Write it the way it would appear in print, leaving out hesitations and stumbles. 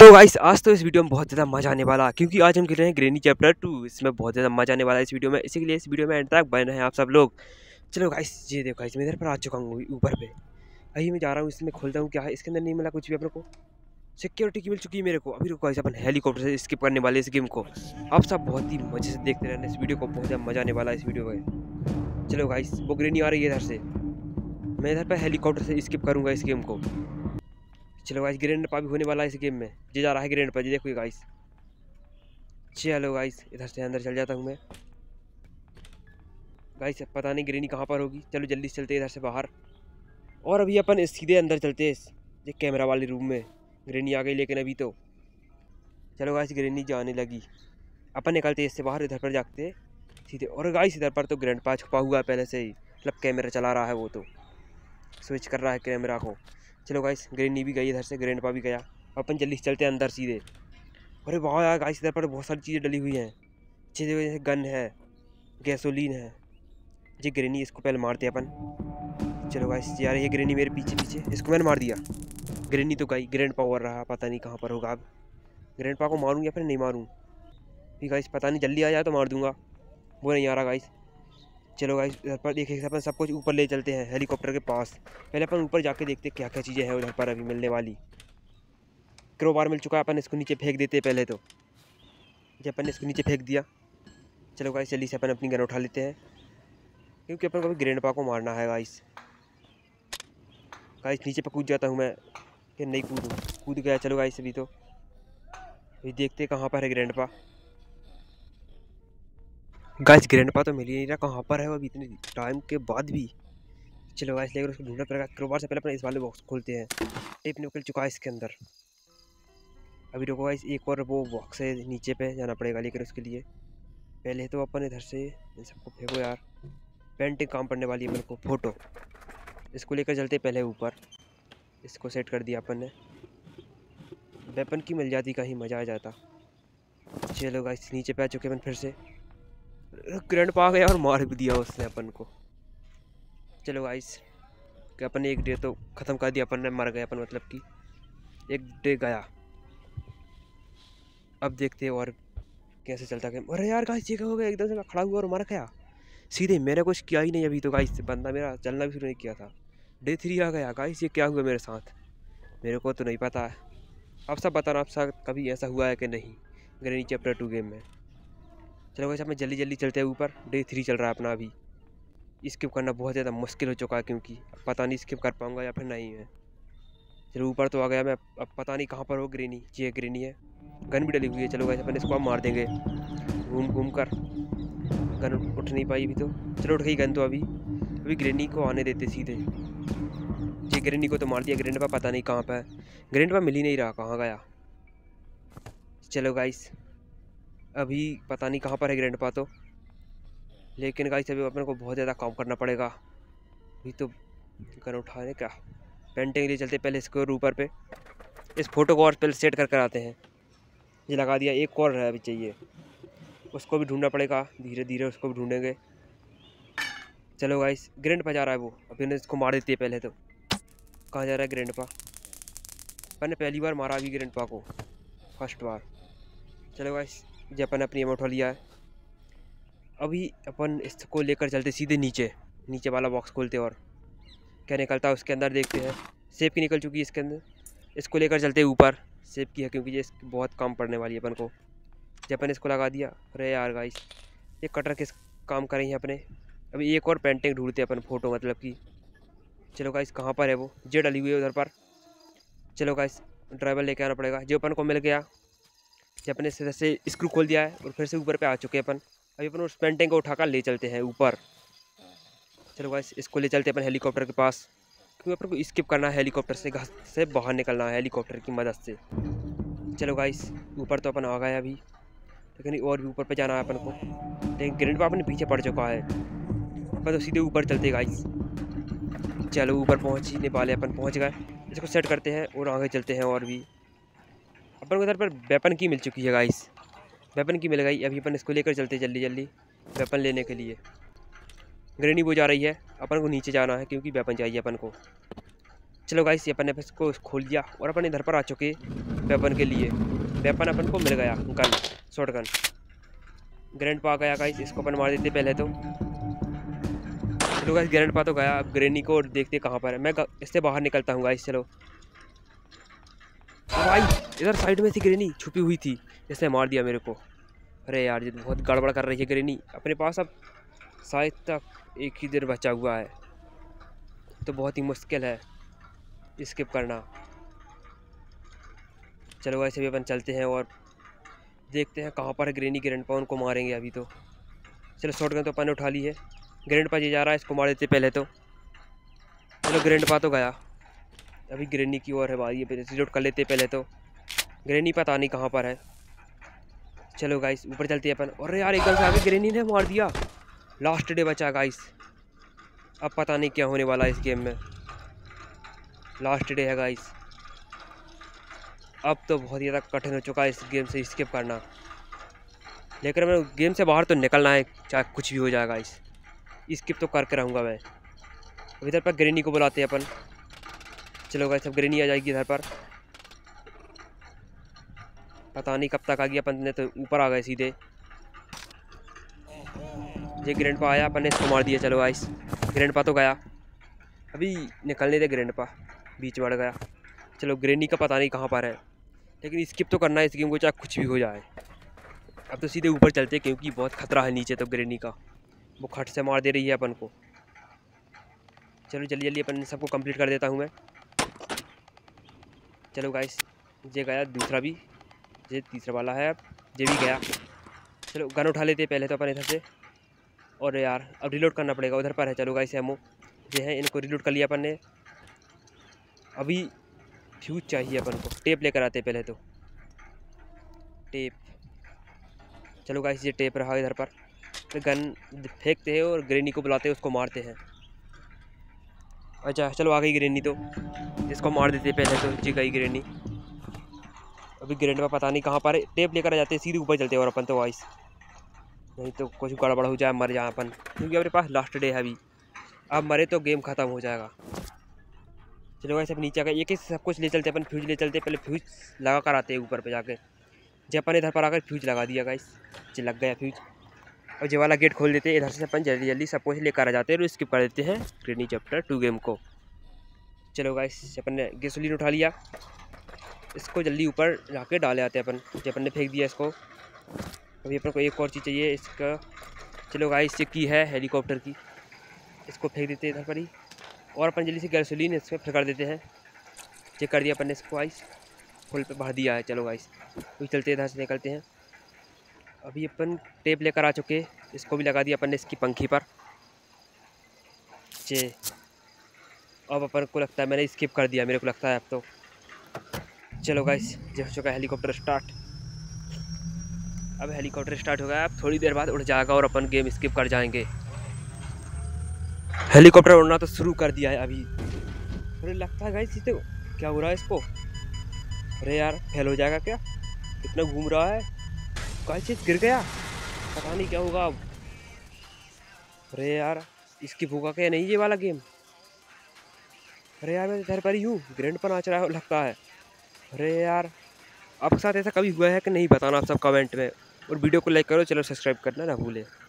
तो गाइस आज तो इस वीडियो में बहुत ज़्यादा मजा आने वाला क्योंकि आज हम खेल रहे हैं ग्रेनी चैप्टर 2। इसमें बहुत ज़्यादा मजा आने वाला है इस वीडियो में, इसी के लिए इस वीडियो में एंड तक बने हैं आप सब लोग। चलो गाइस ये देखो गाइस मैं इधर पर आ चुका हूँ ऊपर पे। अभी मैं जा रहा हूँ, इसमें खोलता हूँ क्या है इसके अंदर। नहीं मिला कुछ भी अपने को, सिक्योरिटी की मिल चुकी है मेरे को। अभी रुको गाइस अपन हेलीकॉप्टर से स्किप करने वाले इस गेम को। आप सब बहुत ही मजे से देखते रहना इस वीडियो को, बहुत ज़्यादा मजा आने वाला है इस वीडियो में। चलो गाइस वो ग्रेनी आ रही है इधर से, मैं इधर पर हेलीकॉप्टर से स्किप करूँगा इस गेम को। चलो गाइस ग्रैंड पा भी होने वाला है इस गेम में, ये जा रहा है ग्रैंड पा, ये देखो गाइस। चलो गाइस इधर से अंदर चल जाता हूँ मैं। गाइस पता नहीं ग्रेनी कहाँ पर होगी, चलो जल्दी से चलते हैं इधर से बाहर। और अभी अपन सीधे अंदर चलते हैं ये कैमरा वाले रूम में। ग्रेनी आ गई लेकिन अभी तो। चलो गाइस ग्रेनी जाने लगी, अपन निकलते हैं इससे बाहर, इधर पर जाते हैं सीधे। और गाइस इधर पर तो ग्रैंड पा छुपा हुआ है पहले से ही, मतलब कैमरा चला रहा है, वो तो स्विच कर रहा है कैमरा को। चलो गाइस ग्रेनी भी गई इधर से, ग्रैंड पा भी गया, अपन जल्दी से चलते हैं अंदर सीधे। अरे वाह यार गाइस इधर पर बहुत सारी चीज़ें डली हुई हैं, जैसे गन है, गैसोलीन है। जी ग्रेनी इसको पहले मारते हैं अपन। चलो गाइस यार ये ग्रेनी मेरे पीछे पीछे, इसको मैंने मार दिया। ग्रेनी तो गई, ग्रैंड पा और रहा, पता नहीं कहाँ पर होगा अब। ग्रैंड पा को मारूँ या फिर नहीं मारूँ, फिर गाइस पता नहीं, जल्दी आ जाए तो मार दूंगा, वो नहीं आ रहा गाइस। चलो गाइस इधर पर देखिए अपन सब कुछ ऊपर ले चलते हैं हेलीकॉप्टर के पास। पहले अपन ऊपर जाके देखते क्या क्या चीज़ें हैं उधर पर अभी मिलने वाली। क्रोबार मिल चुका है, अपन इसको नीचे फेंक देते हैं पहले तो। जब अपन ने इसको नीचे फेंक दिया, चलो गाइस जल्दी से अपन अपनी गन उठा लेते हैं क्योंकि अपन को भी ग्रैंड पा को मारना है गाइस। गाइस नीचे पर कूद जाता हूँ मैं, कि नहीं कूदूँ, कूद गया। चलो गाइस अभी तो अभी देखते कहाँ पर है ग्रैंड पा। गाइस ग्रैंड पा तो मिल ही नहीं रहा, कहाँ पर है वो अभी इतने टाइम के बाद भी। चलो गाइस लेकर उसको ढूंढना पड़ेगा। क्रोबार से पहले अपने इस वाले बॉक्स खोलते हैं, टेप निकल चुका है इसके अंदर। अभी रुको गाइस एक और वो बॉक्स है नीचे पे जाना पड़ेगा, लेकिन उसके लिए पहले तो अपन इधर से इन सबको फेंको यार, पेंटिंग काम पड़ने वाली है अपन को। फोटो इसको लेकर चलते पहले ऊपर, इसको सेट कर दिया अपन ने। वेपन की मिल जाती कहीं मज़ा आ जाता। चलो गाइस नीचे पे आ चुके अपन फिर से। ग्रैंड पा गया और मार भी दिया उसने अपन को। चलो गाइस कि अपन ने एक डे तो ख़त्म कर दिया, अपन ने मर गए अपन, मतलब कि एक डे गया। अब देखते हैं और कैसे चलता गेम। अरे यार गाइस ये क्या हो गया, एकदम से मैं खड़ा हुआ और मर गया सीधे, मैंने कुछ किया ही नहीं अभी तो गाइस। बंदा मेरा चलना भी शुरू नहीं किया था, डे 3 आ गया गाइस। ये क्या हुआ मेरे साथ, मेरे को तो नहीं पता है। आप सब बताना आप सब कभी ऐसा हुआ है कि नहीं ग्रेनी चैप्टर 2 गेम में। चलो गाइस हमें जल्दी जल्दी चलते हैं ऊपर, डे 3 चल रहा है अपना अभी। स्किप करना बहुत ज़्यादा मुश्किल हो चुका है क्योंकि अब पता नहीं स्किप कर पाऊँगा या फिर नहीं है। चलो ऊपर तो आ गया मैं, अब पता नहीं कहाँ पर हो ग्रेनी। ये ग्रेनी है, गन भी डली हुई है। चलो गाइस अपन इसको अब मार देंगे घूम घूम कर। गन उठ नहीं पाई अभी तो, चलो उठ गई गन तो। अभी अभी ग्रेनी को आने देते सीधे। ये ग्रेनी को तो मार दिया, ग्रैंड पा पता नहीं कहाँ पर है। ग्रैंड पा मिल ही नहीं रहा, कहाँ गया। चलो गाइस अभी पता नहीं कहाँ पर है ग्रैंड पा तो, लेकिन गाइस अभी अपन को बहुत ज़्यादा काम करना पड़ेगा। अभी तो गन उठाने का पेंटिंग लिए चलते पहले इसको ऊपर पे। इस फोटो को और पहले सेट कर आते हैं। ये लगा दिया, एक और है अभी चाहिए, उसको भी ढूंढना पड़ेगा, धीरे धीरे उसको भी ढूंढेंगे। चलो गाइस ग्रैंड पा जा रहा है वो, अभी ने इसको मार देती है पहले तो। कहाँ जा रहा है ग्रैंड पा, अपन ने पहली बार मारा अभी ग्रैंड पा को, फर्स्ट बार। चलो गाइस जब अपन ने अपनी एम उठा लिया है, अभी अपन इसको लेकर चलते सीधे नीचे, नीचे वाला बॉक्स खोलते और क्या निकलता है उसके अंदर देखते हैं। सेब की निकल चुकी है इसके अंदर, इसको लेकर चलते ऊपर। सेब की है क्योंकि ये बहुत काम पड़ने वाली है अपन को। जब अपन इसको लगा दिया, अरे यार गाइस ये कटर किस काम कर रही है अपने। अभी एक और पेंटिंग ढूंढते हैं अपन, फोटो मतलब कि। चलो गाइस कहाँ पर है वो, जे डली हुई है उधर पर। चलो गाइस ड्राइवर लेके आना पड़ेगा, जो अपन को मिल गया। जब अपने से स्क्रू खोल दिया है और फिर से ऊपर पे आ चुके हैं अपन। अभी अपन उस पेंटिंग को उठाकर ले चलते हैं ऊपर। चलो गाइस इसको ले चलते हैं अपन हेलीकॉप्टर के पास, क्योंकि अपन को स्किप करना है हेलीकॉप्टर से, घर से बाहर निकलना है हेलीकॉप्टर की मदद से। चलो गाइस ऊपर तो अपन आ गए अभी, लेकिन और भी ऊपर पे जाना है अपन को। लेकिन ग्रैंड पा अपने पीछे पड़ चुका है, अपन तो सीधे ऊपर चलते गाइस। चलो ऊपर पहुँचने वाले अपन, पहुँच गए। इसको सेट करते हैं और आगे चलते हैं। और भी अपन को इधर पर वेपन की मिल चुकी है गाइस, वेपन की मिल गई। अभी अपन इसको लेकर चलते जल्दी जल्दी वेपन लेने के लिए। ग्रेनी वो जा रही है, अपन को नीचे जाना है क्योंकि वेपन चाहिए अपन को। चलो गाइस, ये अपन ने इसको खोल दिया और अपन इधर पर आ चुके वेपन के लिए। वेपन अपन को मिल गया, गन, शॉर्ट गन। ग्रैंड पा गया गाइस, इसको अपन मार देते पहले तो। चलो गाइस, ग्रैंड पा तो गया। अब ग्रेनी को देखते कहाँ पर है। मैं इससे बाहर निकलता हूँ गाइस। चलो भाई, इधर साइड में थी ग्रेनी, छुपी हुई थी, इसने मार दिया मेरे को। अरे यार, ये तो बहुत गड़बड़ कर रही है ग्रेनी। अपने पास अब शायद तक एक ही देर बचा हुआ है, तो बहुत ही मुश्किल है स्किप करना। चलो वैसे भी अपन चलते हैं और देखते हैं कहाँ पर है ग्रेनी। ग्रैंडपा उनको मारेंगे अभी तो। चलो शॉटगन तो अपन ने उठा ली है। ग्रैंडपा जी जा रहा है, इसको मार देते पहले तो। चलो ग्रैंडपा तो गया, अभी ग्रेनी की ओर है बारी। रिलोड कर लेते पहले तो। ग्रेनी पता नहीं कहाँ पर है। चलो गाइस, ऊपर चलते हैं अपन। और यार, एकदम से आगे ग्रेनी ने मार दिया। लास्ट डे बचा गाइस। अब पता नहीं क्या होने वाला है इस गेम में। लास्ट डे है गाइस। अब तो बहुत ही ज़्यादा कठिन हो चुका है इस गेम से स्किप करना, लेकिन मैं गेम से बाहर तो निकलना है, चाहे कुछ भी हो जाए गाइस। स्किप तो करके रहूँगा मैं। अब इधर पर ग्रेनी को बुलाते हैं अपन। चलो गाइस, अब ग्रेनी आ जाएगी इधर पर। पता नहीं कब तक आ गई, अपन ने तो ऊपर आ गए सीधे। ये ग्रैंडपा आया, अपन ने इसको मार दिया। चलो गाइस, ग्रैंडपा तो गया, अभी निकलने दे। ग्रैंडपा बीच में अड़ गया। चलो ग्रेनी का पता नहीं कहाँ पर है, लेकिन स्किप तो करना है इस गेम को, चाहे कुछ भी हो जाए। अब तो सीधे ऊपर चलते, क्योंकि बहुत खतरा है नीचे तो ग्रेनी का। वो खट से मार दे रही है अपन को। चलो जल्दी जल्दी अपन सबको कंप्लीट कर देता हूँ मैं। चलो गाइस, ये गया दूसरा भी, ये तीसरा वाला है, अब ये भी गया। चलो गन उठा लेते पहले तो अपन इधर से। और यार, अब रिलोड करना पड़ेगा। उधर पर है। चलो गाइस, एमो ये है, इनको रिलोड कर लिया अपन ने। अभी फ्यूज चाहिए अपन को। टेप लेकर आते पहले तो, टेप। चलो गाइस, ये टेप रहा इधर पर। तो गन फेंकते हैं और ग्रेनी को बुलाते हैं, उसको मारते हैं। अच्छा चलो, आ गई ग्रेनी तो इसको मार देते पहले तो। जी गई ग्रेनी। अभी ग्रैंडपा पता नहीं कहाँ पर है। टेप लेकर आ जाते हैं, सीधे ऊपर चलते हैं और अपन तो वाइस, नहीं तो कुछ गड़बड़ हो जाए, मर जाए अपन, क्योंकि अपने पास लास्ट डे है अभी। अब मरे तो गेम ख़त्म हो जाएगा। चलो गाइस, अब नीचे आ गए। एक एक सब कुछ ले चलते अपन। फ्यूज ले चलते, पहले फ्यूज लगा कर आते हैं ऊपर पे जाके। जब अपन इधर पर आकर फ्यूज लगा दिया गाइस, जो लग गया फ्यूज। और ये वाला गेट खोल देते हैं। इधर से अपन जल्दी जल्दी सब कुछ लेकर आ जाते हैं और स्किप कर देते हैं ग्रेनी चैप्टर 2 गेम को। चलो गाइस, अपन ने गैसोलीन उठा लिया, इसको जल्दी ऊपर जाके डाले आते हैं अपन। जब अपन ने फेंक दिया इसको, अभी अपन को एक और चीज़ चाहिए इसका। चलो गाइस, ये की है हेलीकॉप्टर की, इसको फेंक देते हैं इधर पर ही। और अपन जल्दी से गैसोलीन इसमें फिर कर देते हैं। चेक कर दिया अपन ने इसको गाइस, फुल पे भर दिया है। चलो गाइस, तो चलते इधर से निकलते हैं। अभी अपन टेप लेकर आ चुके, इसको भी लगा दिया अपन ने इसकी पंखी पर। चे अब अपन को लगता है मैंने स्किप कर दिया, मेरे को लगता है अब तो। चलो गाइस, हो चुका है हेलीकॉप्टर स्टार्ट। अब हेलीकॉप्टर स्टार्ट हो गया, अब थोड़ी देर बाद उड़ जाएगा और अपन गेम स्किप कर जाएंगे। हेलीकॉप्टर उड़ना तो शुरू कर दिया है अभी। अरे लगता है गाइस, इसे क्या हो रहा है इसको। अरे यार, फेल हो जाएगा क्या, कितना घूम रहा है गाइस। ये गिर गया, पता नहीं क्या होगा अब। अरे यार, स्किप होगा क्या नहीं ये वाला गेम। अरे यार, मैं इधर पर ही हूँ, ग्रैंड पर नाच रहा है लगता है। अरे यार, आपके साथ ऐसा कभी हुआ है कि नहीं, बताना आप सब कमेंट में। और वीडियो को लाइक करो, चलो सब्सक्राइब करना ना भूले।